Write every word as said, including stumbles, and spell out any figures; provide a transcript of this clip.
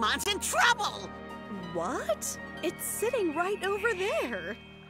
Papamon's in trouble! What? It's sitting right over there.